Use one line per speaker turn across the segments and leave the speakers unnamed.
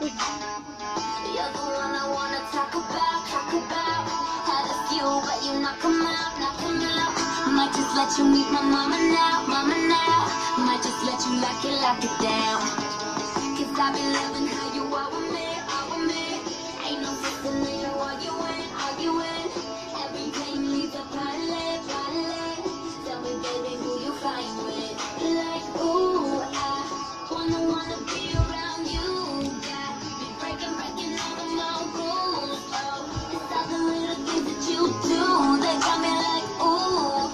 You're the one I wanna talk about. Had a few, but you knock 'em out. Might just let you meet my mama now. Might just let you lock it down. 'Cause I've been loving how you are with me. Ain't no fixing it, arguing. Every day you leave the party. Tell me, baby, who you flying with? Like, ooh, I wanna be around you. Got me breaking all the more rules. Oh, it's all the little things that you do that got me like, ooh.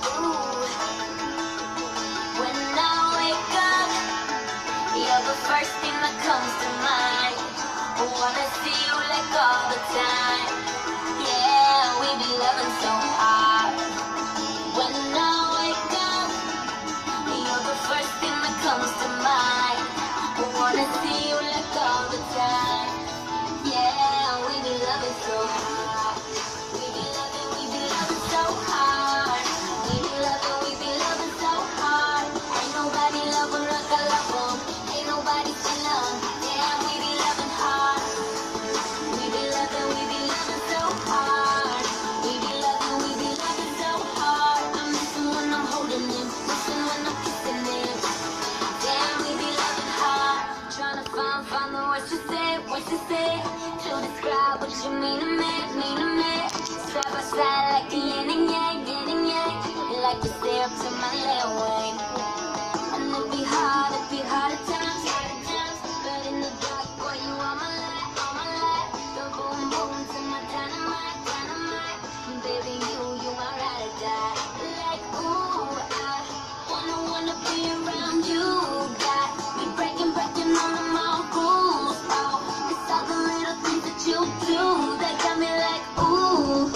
When I wake up, you're the first thing that comes to mind. I wanna see you like all the time. Yeah, we be loving so hard. When I wake up, you're the first thing that comes to mind. I wanna see you like all the time. Yeah, we be loving so hard. We be loving so hard. We be loving so hard. Ain't nobody love 'em like I love 'em. Ain't nobody seen 'em. Yeah, we be loving hard. We be loving so hard. We be loving so hard. I'm missing when I'm holding him, missing when I'm kissing him. Damn, we be loving hard. Tryna find the words to say to describe what you mean to me. Side by side like the yin and yang. Like to stay up to my little way. And it be hard at times. But in the dark, boy, you are my light. The boom boom to my dynamite. Baby, you my ride or die. Like, ooh, I wanna be around you. Got me breaking all of my rules. Oh, it's all the little things that you do that got me like, ooh.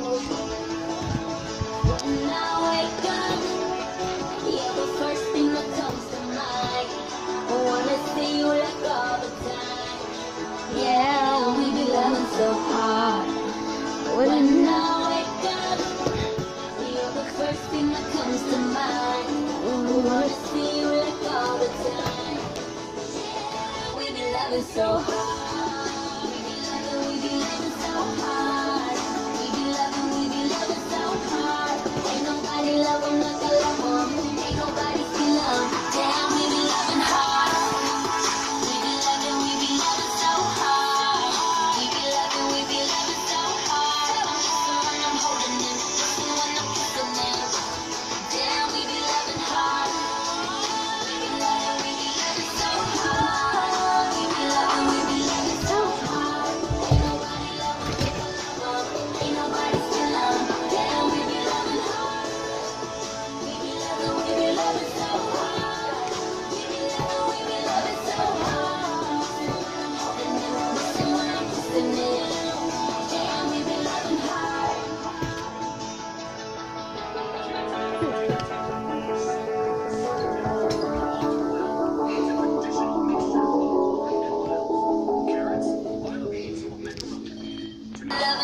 When I wake up, you're the first thing that comes to mind. I wanna see you like all the time. Yeah, we be loving so hard. When I wake up, you're the first thing that comes to mind. I wanna see you like all the time. Yeah, we be loving so hard.